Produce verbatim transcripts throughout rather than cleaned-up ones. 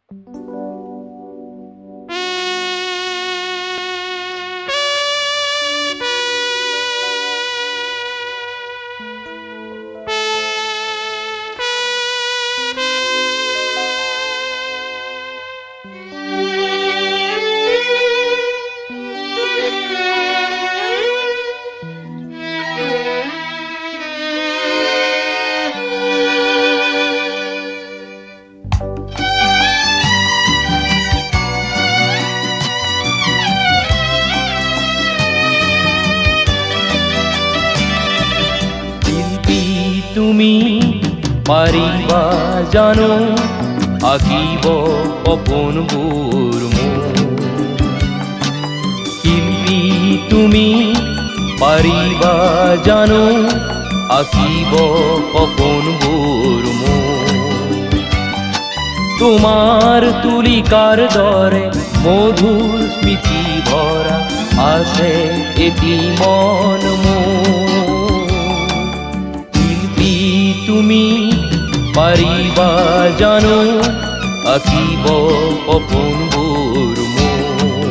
তুমি পাৰিবা জানো আঁকিব সপোনবোৰ মোৰ। শিল্পী তুমি পাৰিবা জানো আঁকিব সপোনবোৰ মোৰ। তোমাৰ তুলিকাৰ দৰে মধুৰ স্মৃতি ভৰা আছে এটি মন মোৰ। তুমি পাৰিবা জানো আঁকিব সপোনবোৰ মোৰ।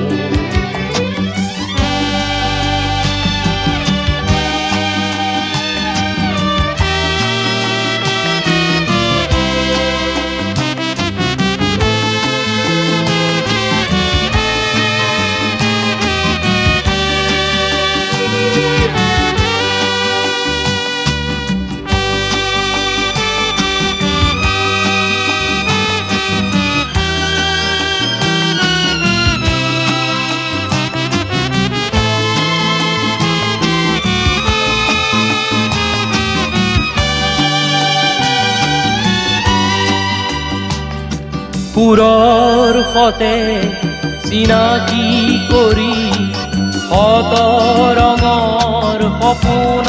সুৰৰ সতে চিনাকি কৰি শত ৰঙৰ সপোন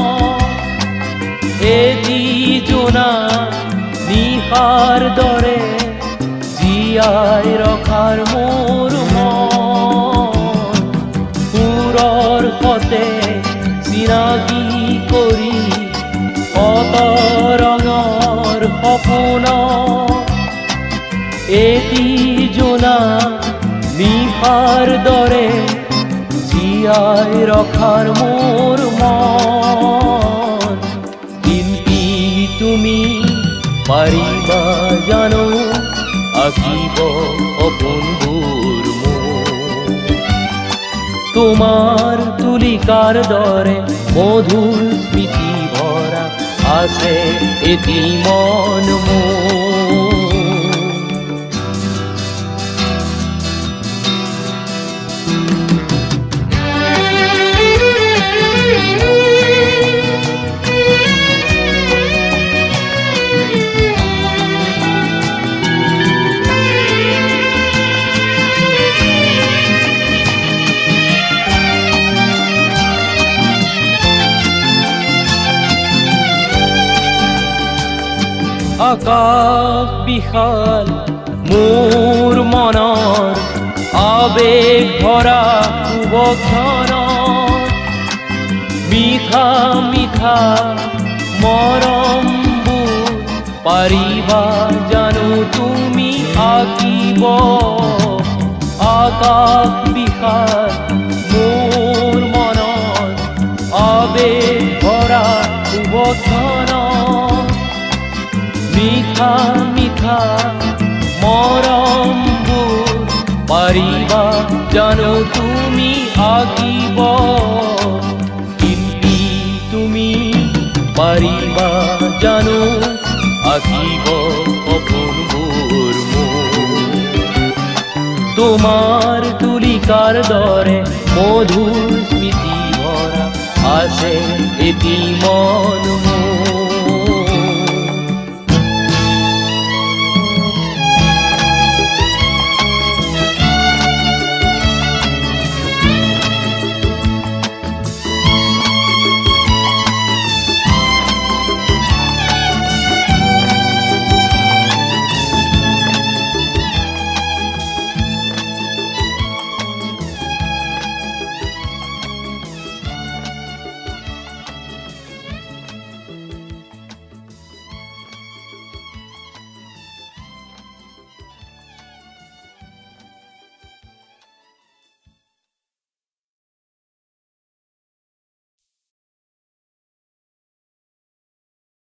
এটি জোনা নিশাৰ দৰে জীয়াই ৰখাৰ মোৰ মন। সুৰৰ সতে চিনাকি কৰি শত ৰঙৰ সপোন এটি জোনা নিশাৰ দৰে জীয়াই ৰখাৰ মোৰ মন। শিল্পী তুমি পাৰিবা জানো আঁকিব সপোনবোৰ মোৰ। তোমাৰ তুলিকাৰ দৰে মধুৰ স্মৃতি ভৰা আছে এটি মন মোৰ। আকাশ বিশাল মোৰ মনৰ আবেগ ভৰা শুভক্ষণত মিঠা মিঠা মৰমবোৰ পাৰিবা জানো তুমি আঁকিব। আকাশ বিশাল মোৰ মনৰ আবেগ ভৰা শুভক্ষণত মিঠা মিঠা মৰমবোৰ পাৰিবা জানো তুমি আঁকিব। শিল্পী তুমি পাৰিবা জানো আঁকিব সপোনবোৰ মোৰ। তোমাৰ তুলিকাৰ দৰে মধুৰ স্মৃতি ভৰা আছে এটি মন মোৰ।